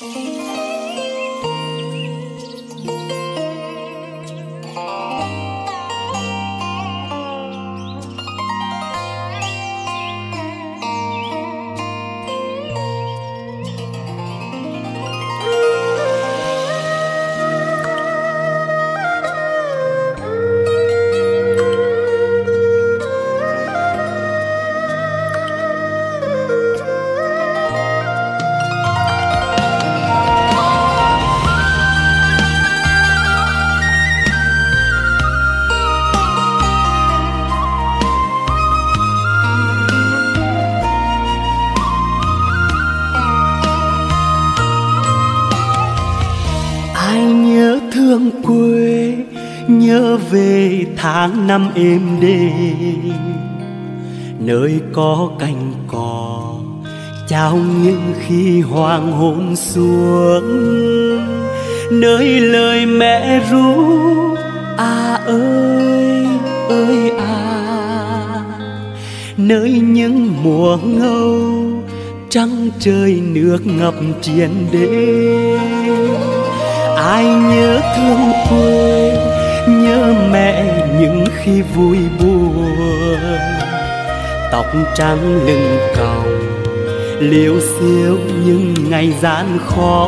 Quê nhớ về tháng năm êm đềm, nơi có cành cỏ trao nghiêng khi hoàng hôn xuống, nơi lời mẹ ru à ơi ơi à, nơi những mùa ngâu trăng trời nước ngập triền đêm. Ai nhớ thương quê, nhớ mẹ những khi vui buồn, tóc trắng lưng còng liêu xiêu những ngày gian khó.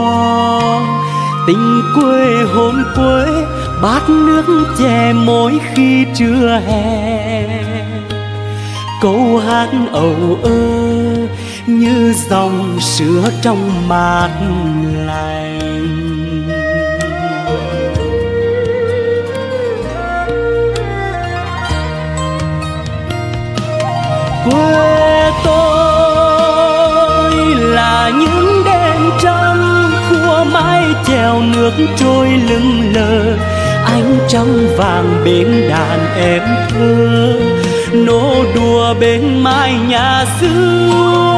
Tình quê hồn quê bát nước chè mỗi khi trưa hè, câu hát âu ơ như dòng sữa trong mát lành. Quê tôi là những đêm trăng khua mái chèo nước trôi lững lờ, ánh trăng vàng bên đàn em thơ nô đùa bên mái nhà xưa.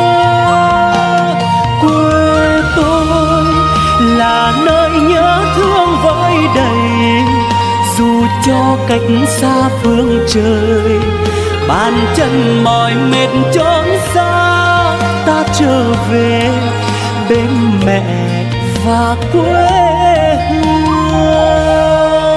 Quê tôi là nơi nhớ thương vơi đầy, dù cho cách xa phương trời, bàn chân mỏi mệt chốn xa, ta trở về bên mẹ và quê hương.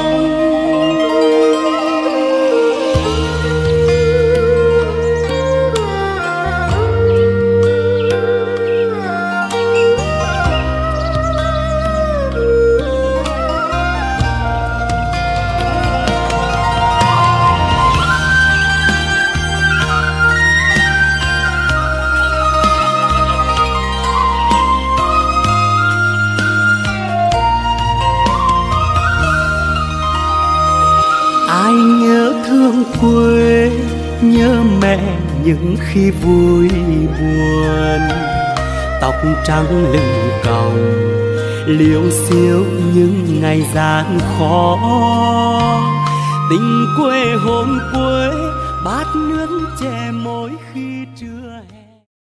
Ai nhớ thương quê, nhớ mẹ những khi vui buồn, tóc trắng lưng còng liêu xiêu những ngày gian khó. Tình quê hồn quê bát nước chè mỗi khi trưa hè.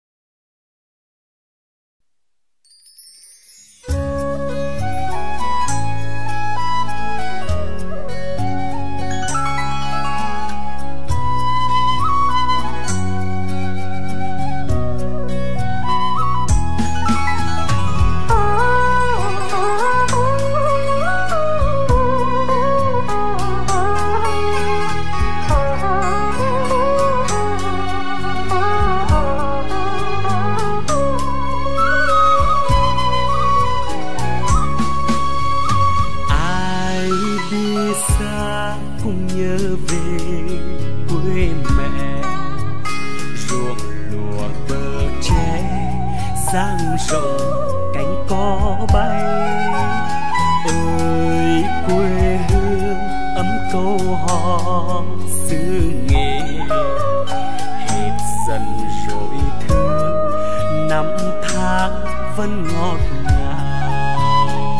Cũng nhớ về quê mẹ, ruộng lúa bờ tre dang rộng cánh cỏ bay. Ơi quê hương ấm câu hò xứ nghệ, hết dần rồi thương năm tháng vẫn ngọt ngào.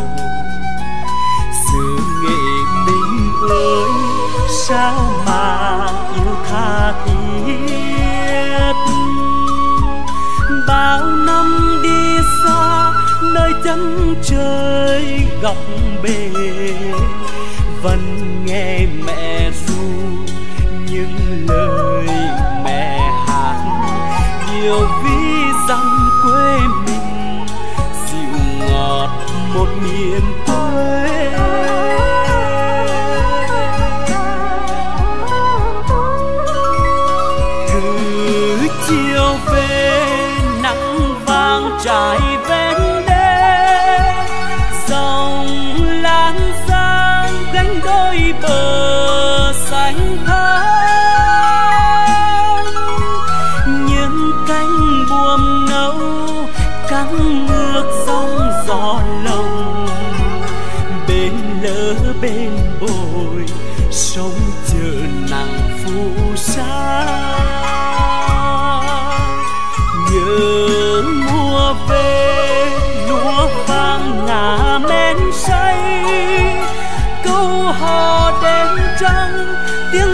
Xứ nghệ mình ơi sao mà yêu tha thiết, bao năm đi xa nơi chân trời góc bể, vẫn nghe mẹ ru những lời mẹ hát nhiều ví dặm quê mình, dịu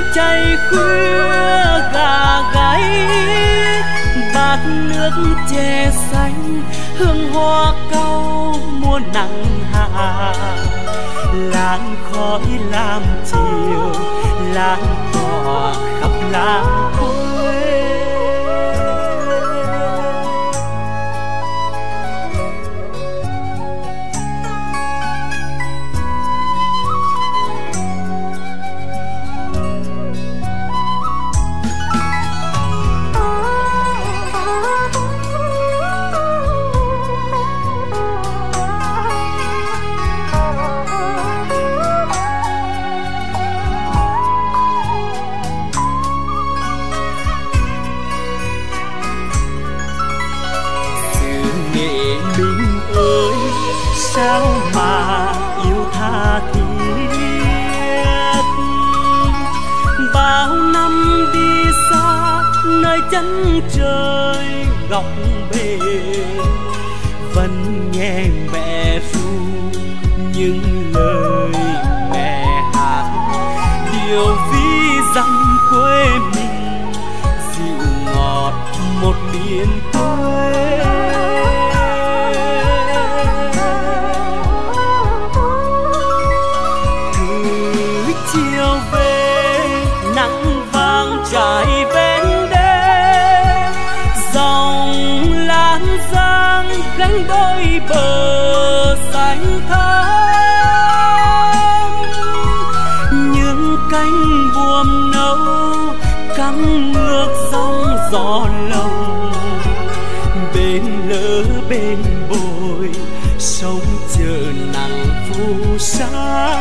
chay khuya gà gáy, bát nước chè xanh hương hoa cau mùa nắng hạ, làn khói làm chiều lan tỏa khắp làng quê. Sao mà yêu tha thiết, bao năm đi xa nơi chân trời góc bể, vẫn nghe mẹ ru những lời mẹ hát, điều ví dặm quê mình dịu ngọt một miền quê. Trải ven đê dòng Lan Giang gánh đôi bờ xanh thắm, những cánh buồm nâu căng ngược dòng gió lồng, bên lỡ bên bồi sông chờ nắng phù sa.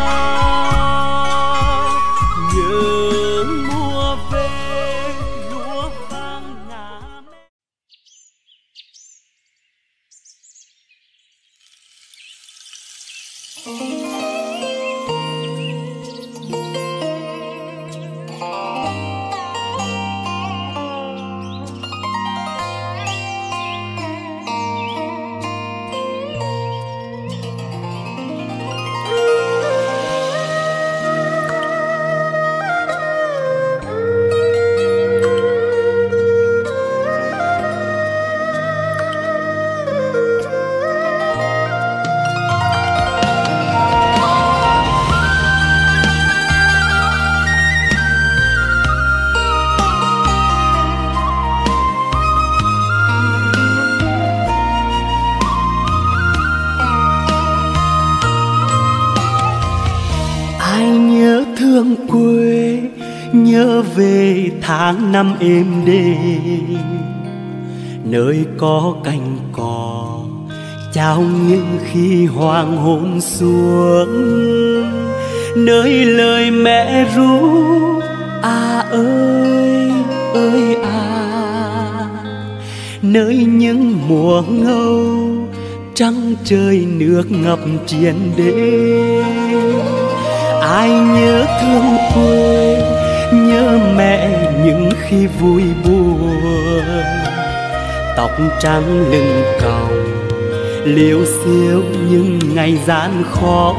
Quê nhớ về tháng năm êm đềm, nơi có cành cỏ trao nghiêng khi hoàng hôn xuống, nơi lời mẹ ru à ơi ơi à, nơi những mùa ngâu trăng trời nước ngập triền đêm. Ai nhớ thương quê, nhớ mẹ những khi vui buồn, tóc trắng lưng còng liêu xiêu những ngày gian khó.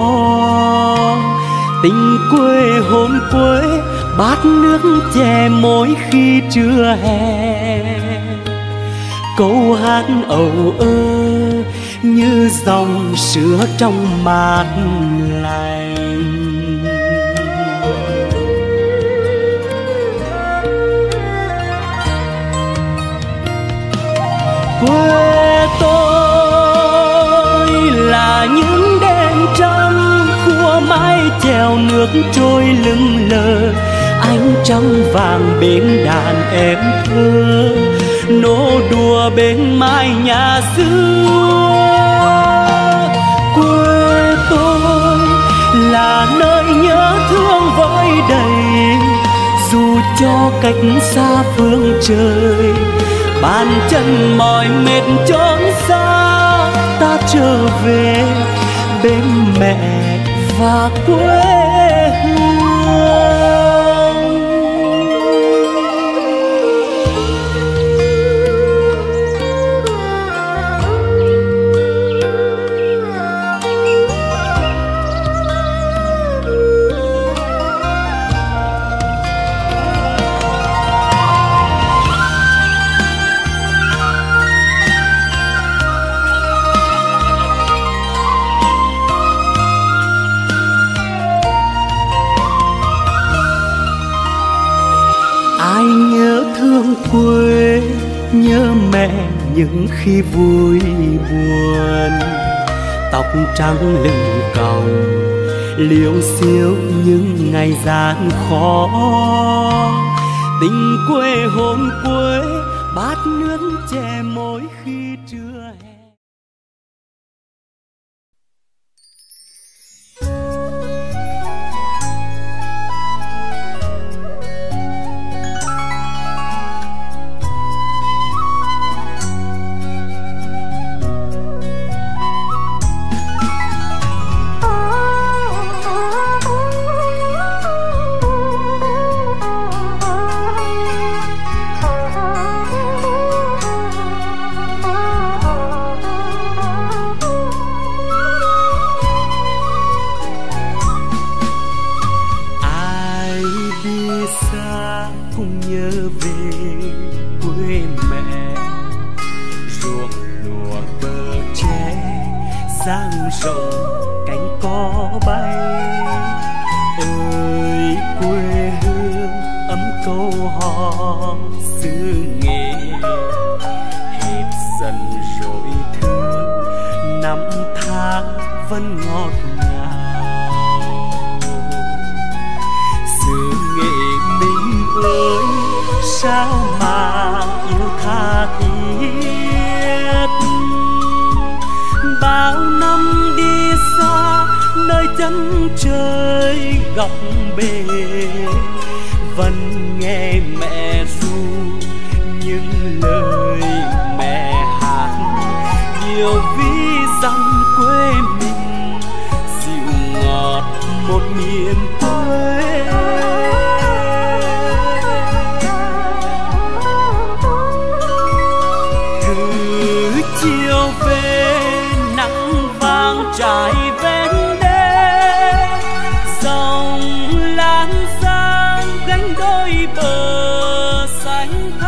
Tình quê hồn quê bát nước chè mỗi khi trưa hè, câu hát âu ơ như dòng sữa trong mát lành. Quê tôi là những đêm trăng khua mái chèo nước trôi lững lờ, ánh trăng vàng bên đàn em thơ nô đùa bên mái nhà xưa. Quê tôi là nơi nhớ thương vơi đầy, dù cho cách xa phương trời, bàn chân mỏi mệt chốn xa, ta trở về bên mẹ và quê hương. ai nhớ thương quê, nhớ mẹ những khi vui buồn. Tóc trắng lưng còng, liễu xiêu những ngày gian khó. Tình quê hồn quê, bát nước chè mỗi khi trưa hè. Giang rộng cánh có bay, ơi quê hương ấm câu hò xứ nghệ. Hết dần rồi thương, năm tháng vẫn ngọt ngào. Xứ nghệ mình ơi, sao mà yêu tha thiết. Bao năm đi xa nơi chân trời góc bể, vẫn nghe mẹ ru những lời mẹ hát. Nhiều ví dặm quê mình dịu ngọt một miền quê. Cứ chiều về trải ven đê, dòng lan giang gánh đôi bờ xanh thẳm.